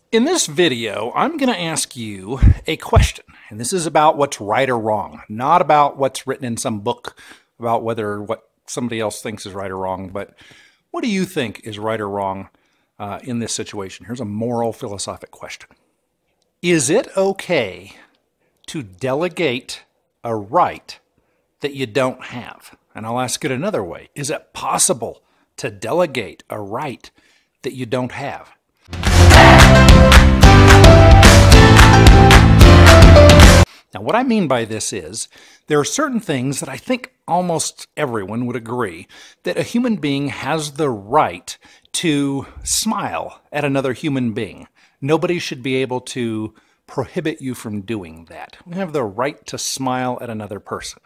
In this video, I'm going to ask you a question, and this is about what's right or wrong, not about what's written in some book about whether what somebody else thinks is right or wrong, but what do you think is right or wrong in this situation? Here's a moral, philosophic question. Is it okay to delegate a right that you don't have? And I'll ask it another way. Is it possible to delegate a right that you don't have? Now, what I mean by this is there are certain things that I think almost everyone would agree that a human being has the right to smile at another human being. Nobody should be able to prohibit you from doing that. We have the right to smile at another person.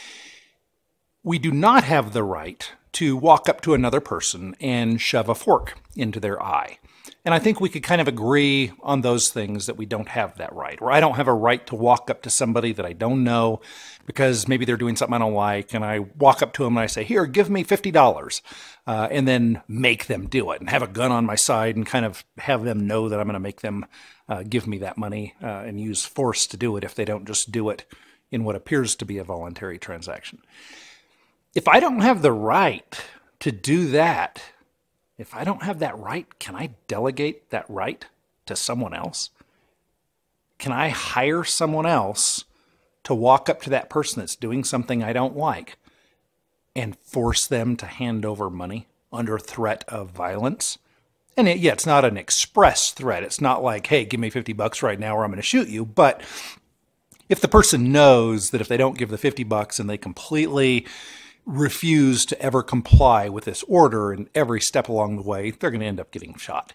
We do not have the right to walk up to another person and shove a fork into their eye. And I think we could kind of agree on those things that we don't have that right. Or I don't have a right to walk up to somebody that I don't know because maybe they're doing something I don't like, and I walk up to them and I say, here, give me $50, and then make them do it and have a gun on my side and kind of have them know that I'm going to make them give me that money and use force to do it if they don't just do it in what appears to be a voluntary transaction. If I don't have the right to do that, if I don't have that right, can I delegate that right to someone else? Can I hire someone else to walk up to that person that's doing something I don't like and force them to hand over money under threat of violence? And it's not an express threat. It's not like, hey, give me $50 right now or I'm going to shoot you. But if the person knows that if they don't give the $50 and they completely refuse to ever comply with this order and every step along the way, they're going to end up getting shot.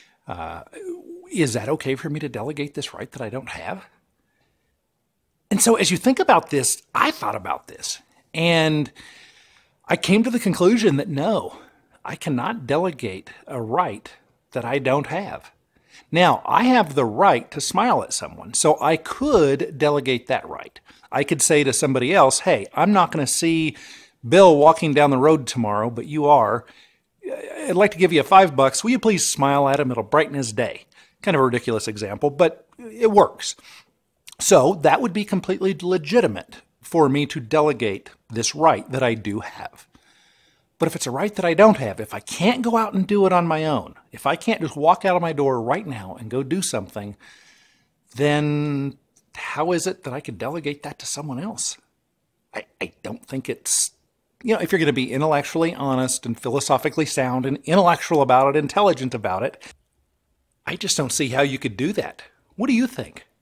Is that okay for me to delegate this right that I don't have? And so as you think about this, I thought about this, and I came to the conclusion that no, I cannot delegate a right that I don't have. Now, I have the right to smile at someone, so I could delegate that right. I could say to somebody else, hey, I'm not going to see Bill walking down the road tomorrow, but you are. I'd like to give you $5. Will you please smile at him? It'll brighten his day. Kind of a ridiculous example, but it works. So that would be completely legitimate for me to delegate this right that I do have. But if it's a right that I don't have, if I can't go out and do it on my own, if I can't just walk out of my door right now and go do something, then how is it that I can delegate that to someone else? I don't think it's, if you're going to be intellectually honest and philosophically sound and intellectual about it, intelligent about it, I just don't see how you could do that. What do you think?